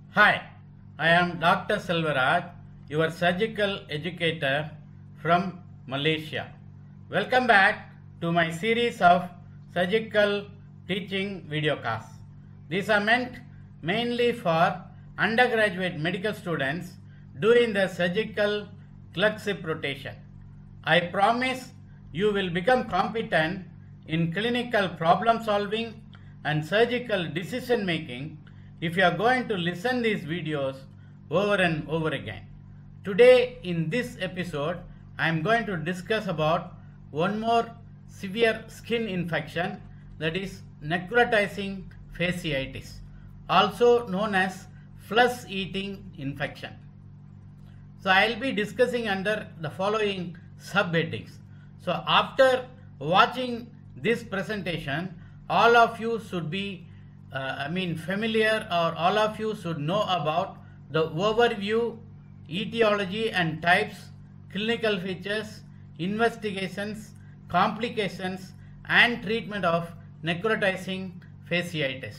Hi, I am Dr. Selvaraj, your surgical educator from Malaysia. Welcome back to my series of surgical teaching videocasts. These are meant mainly for undergraduate medical students doing the surgical clerkship rotation. I promise you will become competent in clinical problem solving and surgical decision making if you are going to listen these videos over and over again. Today in this episode I am going to discuss about one more severe skin infection, that is necrotizing fasciitis, also known as flesh eating infection. So I will be discussing under the following subheadings. So after watching this presentation, all of you should be familiar, or all of you should know about the overview, etiology and types, clinical features, investigations, complications and treatment of necrotizing fasciitis.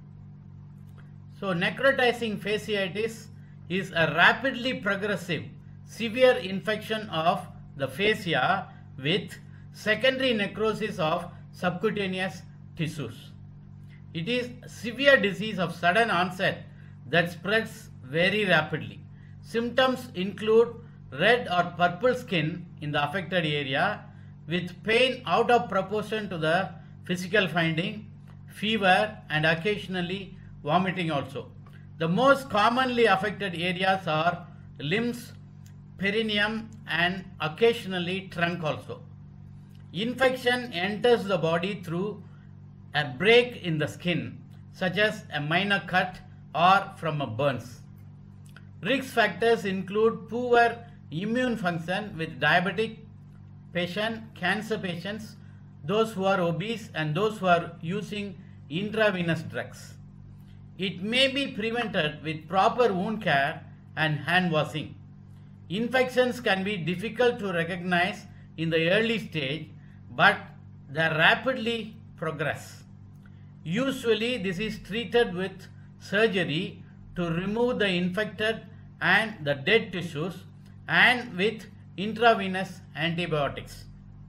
So necrotizing fasciitis is a rapidly progressive severe infection of the fascia with secondary necrosis of subcutaneous tissues. It is a severe disease of sudden onset that spreads very rapidly. Symptoms include red or purple skin in the affected area with pain out of proportion to the physical finding, fever and occasionally vomiting also. The most commonly affected areas are limbs, perineum and occasionally trunk also. Infection enters the body through a break in the skin, such as a minor cut or from a burns. Risk factors include poor immune function with diabetic patient, cancer patients, those who are obese and those who are using intravenous drugs. It may be prevented with proper wound care and hand washing. Infections can be difficult to recognize in the early stage, but they rapidly progress. Usually this is treated with surgery to remove the infected and the dead tissues and with intravenous antibiotics.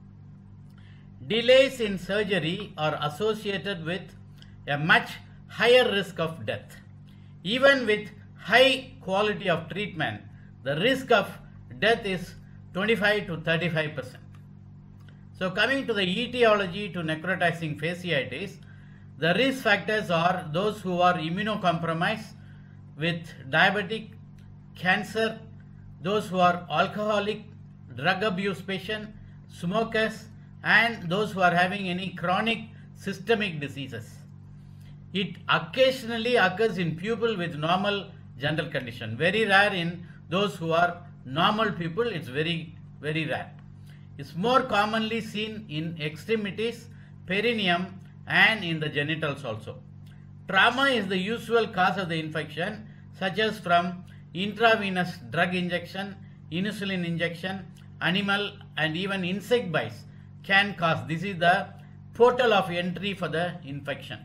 Delays in surgery are associated with a much higher risk of death. Even with high quality of treatment, the risk of death is 25 to 35%. So coming to the etiology to necrotizing fasciitis, the risk factors are those who are immunocompromised with diabetic, cancer, those who are alcoholic, drug abuse patient, smokers and those who are having any chronic systemic diseases. It occasionally occurs in people with normal general condition. Very rare in those who are normal people. It's very rare. It's more commonly seen in extremities, perineum and in the genitals also. Trauma is the usual cause of the infection, such as from intravenous drug injection, insulin injection, animal and even insect bites can cause. This is the portal of entry for the infection.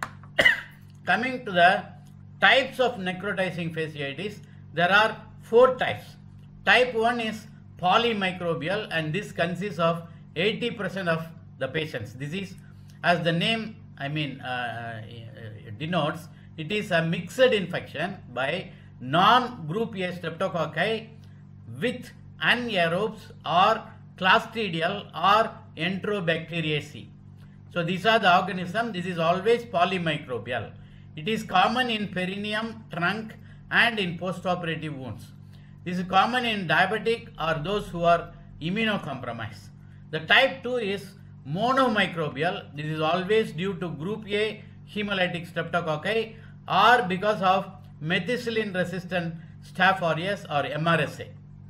Coming to the types of necrotizing fasciitis, there are 4 types. Type 1 is polymicrobial and this consists of 80% of the patients. This is, as the name denotes, it is a mixed infection by non-group A streptococci with anaerobes or clostridial or enterobacteriaceae. So these are the organisms. This is always polymicrobial. It is common in perineum, trunk and in postoperative wounds. This is common in diabetic or those who are immunocompromised. The type 2 is monomicrobial. This is always due to group A hemolytic streptococci or because of methicillin resistant Staph aureus or MRSA.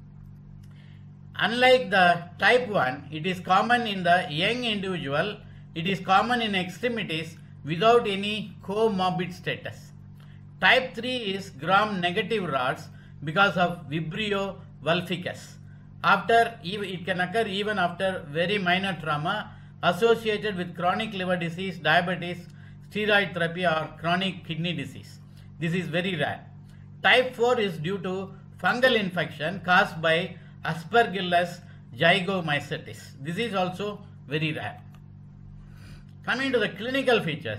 Unlike the type 1, it is common in the young individual. It is common in extremities without any comorbid status. Type 3 is gram-negative rods because of Vibrio vulficus. It can occur even after very minor trauma associated with chronic liver disease, diabetes, steroid therapy or chronic kidney disease. This is very rare. Type 4 is due to fungal infection caused by Aspergillus zygomycetes. This is also very rare. Coming to the clinical features,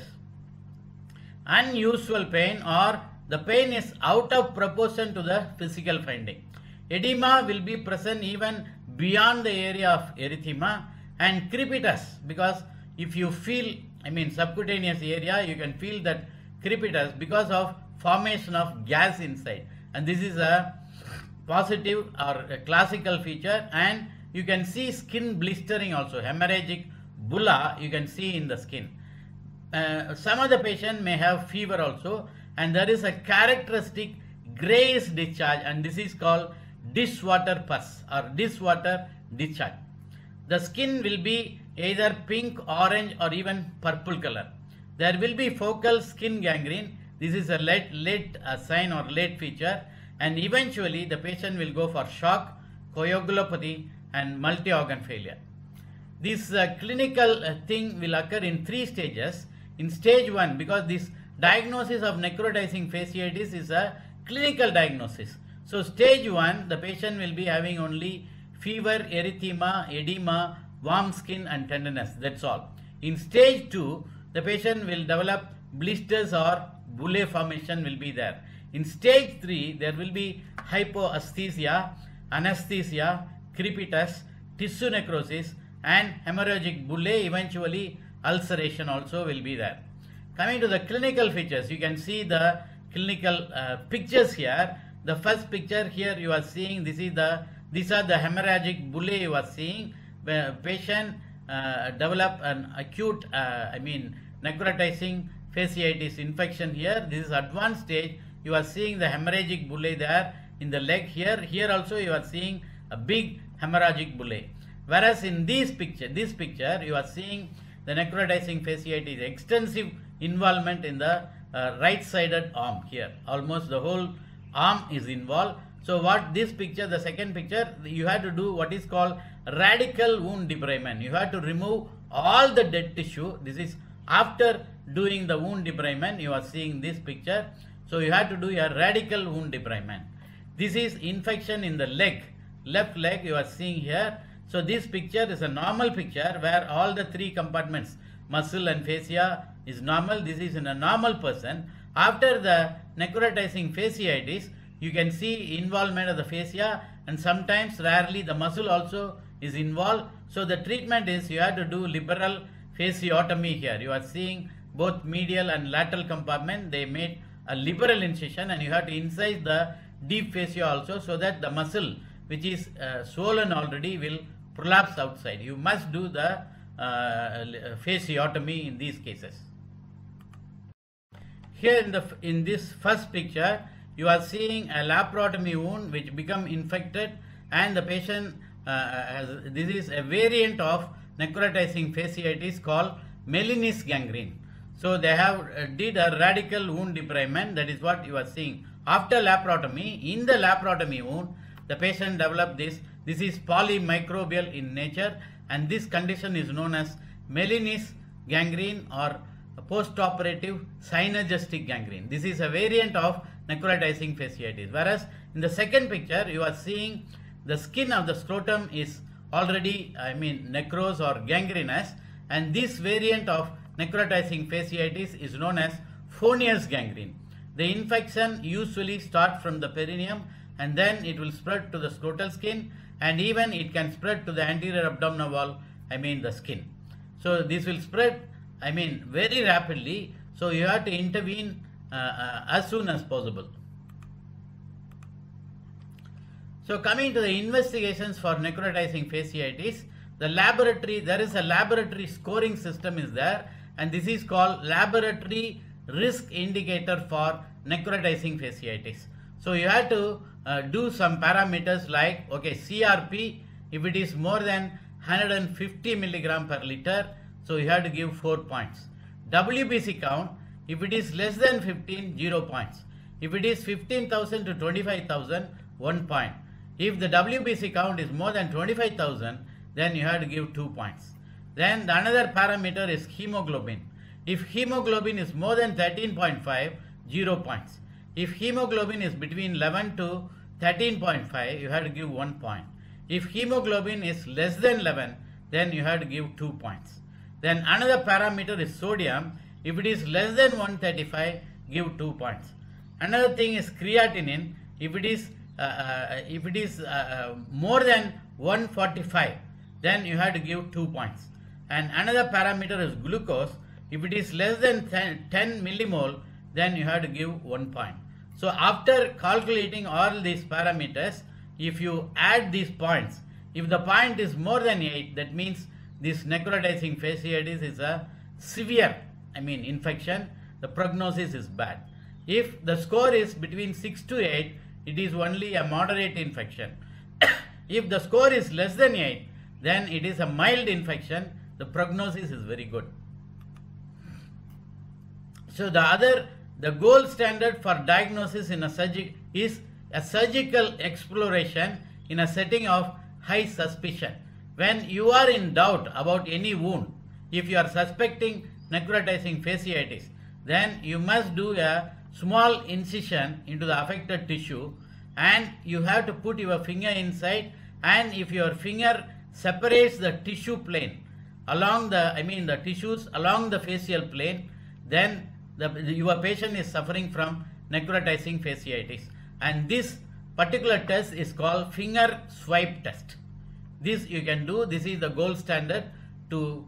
unusual pain or the pain is out of proportion to the physical finding. Edema will be present even beyond the area of erythema, and crepitus, because if you feel, subcutaneous area, you can feel that crepitus because of formation of gas inside, and this is a positive or a classical feature. And you can see skin blistering also, hemorrhagic bulla you can see in the skin. Some of the patient may have fever also, and there is a characteristic grayish discharge, and this is called dishwater pus or dishwater discharge. The skin will be either pink, orange or even purple color. There will be focal skin gangrene. This is a late sign or late feature, and eventually the patient will go for shock, coagulopathy and multi-organ failure. This clinical thing will occur in 3 stages. In stage 1, because this diagnosis of necrotizing fasciitis is a clinical diagnosis. So stage 1, the patient will be having only fever, erythema, edema, warm skin and tenderness, that's all. In stage 2, the patient will develop blisters or bullae formation will be there. In stage 3, there will be hypoesthesia, anesthesia, crepitus, tissue necrosis and hemorrhagic bullae, eventually ulceration also will be there. Coming to the clinical features, you can see the clinical pictures here. The first picture here you are seeing, these are the hemorrhagic bullae you are seeing, where patient develop an acute necrotizing fasciitis infection here. This is advanced stage. You are seeing the hemorrhagic bullae there in the leg here. Here also you are seeing a big hemorrhagic bullae. Whereas in this picture you are seeing the necrotizing fasciitis, extensive involvement in the right-sided arm here. Almost the whole arm is involved. So what this picture, the second picture, you have to do what is called radical wound debridement. You have to remove all the dead tissue. This is after doing the wound debridement. You are seeing this picture. So you have to do a radical wound debridement. This is infection in the leg, left leg you are seeing here. So this picture is a normal picture where all the 3 compartments, muscle and fascia is normal. This is in a normal person. After the necrotizing fasciitis, you can see involvement of the fascia, and sometimes rarely the muscle also is involved. So the treatment is you have to do liberal fasciotomy here. You are seeing both medial and lateral compartment. They made a liberal incision, and you have to incise the deep fascia also, so that the muscle which is swollen already will prolapse outside. You must do the fasciotomy in these cases. Here in this first picture, you are seeing a laparotomy wound which become infected, and the patient this is a variant of necrotizing fasciitis called Mellinis gangrene. So they have did a radical wound debridement. That is what you are seeing. After laparotomy, in the laparotomy wound, the patient developed this. This is polymicrobial in nature, and this condition is known as Mellinis gangrene or postoperative synergistic gangrene. This is a variant of necrotizing fasciitis. Whereas in the second picture, you are seeing the skin of the scrotum is already necrose or gangrenous, and this variant of necrotizing fasciitis is known as Fournier's gangrene. The infection usually starts from the perineum, and then it will spread to the scrotal skin, and even it can spread to the anterior abdominal wall, the skin. So this will spread very rapidly, so you have to intervene as soon as possible. So coming to the investigations for necrotizing fasciitis, there is a laboratory scoring system is there, and this is called laboratory risk indicator for necrotizing fasciitis. So you have to do some parameters like, CRP, if it is more than 150 milligram per liter, so you have to give 4 points. WBC count, if it is less than 15, 0 points. If it is 15,000 to 25,000, 1 point. If the WBC count is more than 25,000, then you have to give 2 points. Then the another parameter is hemoglobin. If hemoglobin is more than 13.5, 0 points. If hemoglobin is between 11 to 13.5, you have to give 1 point. If hemoglobin is less than 11, then you have to give 2 points. Then another parameter is sodium. If it is less than 135, give 2 points. Another thing is creatinine. If it is more than 145, then you have to give 2 points. And another parameter is glucose. If it is less than 10 millimole, then you have to give 1 point. So after calculating all these parameters, if you add these points, if the point is more than 8, that means this necrotizing fasciitis is a severe, infection. The prognosis is bad. If the score is between 6 to 8, it is only a moderate infection. If the score is less than 8, then it is a mild infection. The prognosis is very good. So the gold standard for diagnosis in is a surgical exploration in a setting of high suspicion. When you are in doubt about any wound, if you are suspecting necrotizing fasciitis, then you must do a small incision into the affected tissue, and you have to put your finger inside, and if your finger separates the tissue plane along the tissues along the facial plane, then your patient is suffering from necrotizing fasciitis. And this particular test is called finger swipe test. This you can do. This is the gold standard to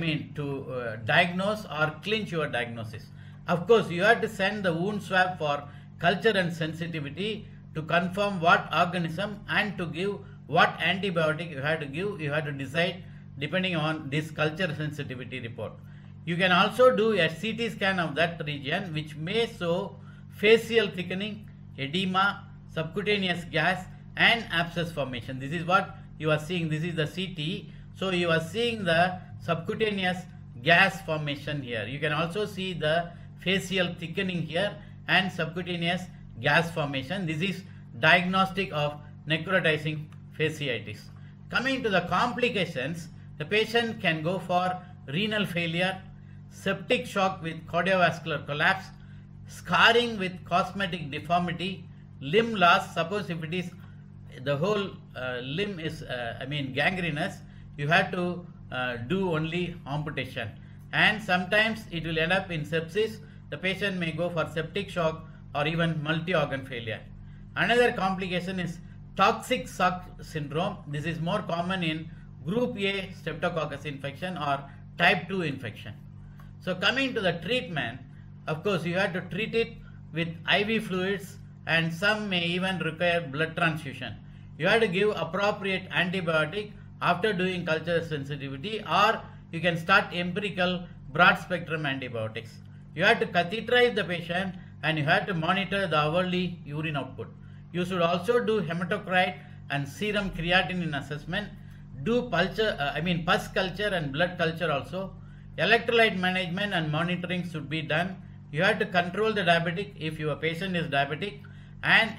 diagnose or clinch your diagnosis. Of course, you have to send the wound swab for culture and sensitivity to confirm what organism and to give what antibiotic you have to give. You have to decide depending on this culture sensitivity report. You can also do a CT scan of that region, which may show facial thickening, edema, subcutaneous gas and abscess formation. This is what you are seeing. This is the CT. So you are seeing the subcutaneous gas formation here. You can also see the facial thickening here and subcutaneous gas formation. This is diagnostic of necrotizing fasciitis. Coming to the complications, the patient can go for renal failure, septic shock with cardiovascular collapse, scarring with cosmetic deformity, limb loss. Suppose if it is the whole limb is gangrenous, you have to do only amputation, and sometimes it will end up in sepsis. The patient may go for septic shock or even multi-organ failure. Another complication is toxic shock syndrome. This is more common in group A streptococcus infection or type 2 infection. So coming to the treatment, of course you have to treat it with IV fluids, and some may even require blood transfusion. You have to give appropriate antibiotic after doing culture sensitivity, or you can start empirical broad spectrum antibiotics. You have to catheterize the patient and you have to monitor the hourly urine output. You should also do hematocrit and serum creatinine assessment, do pus culture and blood culture also. Electrolyte management and monitoring should be done. You have to control the diabetic if your patient is diabetic, and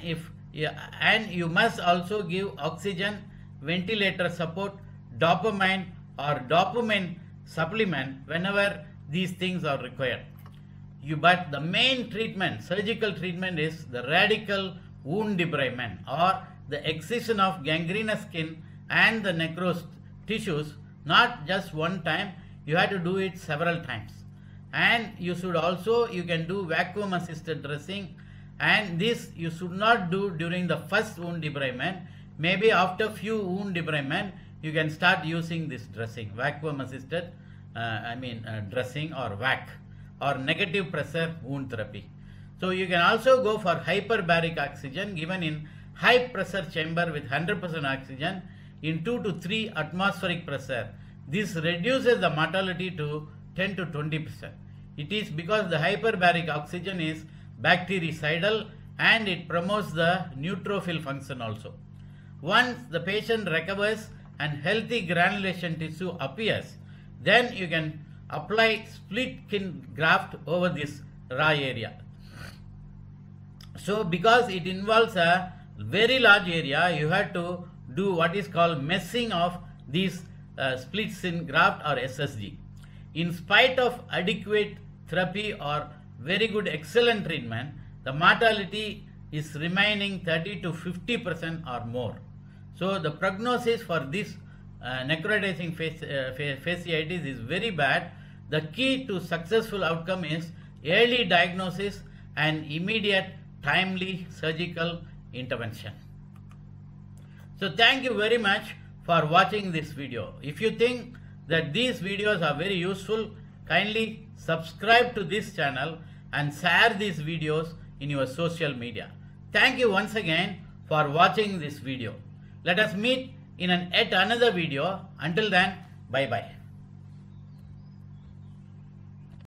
you must also give oxygen, ventilator support, dopamine or dopamine supplement whenever these things are required. But the main treatment, surgical treatment, is the radical wound debridement or the excision of gangrenous skin and the necrosed tissues, not just one time. You have to do it several times. And you can do vacuum assisted dressing, and this you should not do during the first wound debridement. Maybe after few wound debridement you can start using this dressing, vacuum assisted dressing or VAC, or negative pressure wound therapy. So you can also go for hyperbaric oxygen given in high pressure chamber with 100% oxygen in 2 to 3 atmospheric pressure. This reduces the mortality to 10 to 20%. It is because the hyperbaric oxygen is bactericidal and it promotes the neutrophil function also. Once the patient recovers and healthy granulation tissue appears, then you can apply split skin graft over this raw area. So because it involves a very large area, you have to do what is called meshing of these split skin graft or SSG. In spite of adequate therapy or very good excellent treatment, the mortality is remaining 30 to 50% or more. So the prognosis for this necrotizing fasciitis is very bad. The key to successful outcome is early diagnosis and immediate timely surgical intervention. So thank you very much for watching this video. If you think that these videos are very useful, kindly subscribe to this channel and share these videos in your social media. Thank you once again for watching this video. Let us meet in yet another video. Until then, bye bye.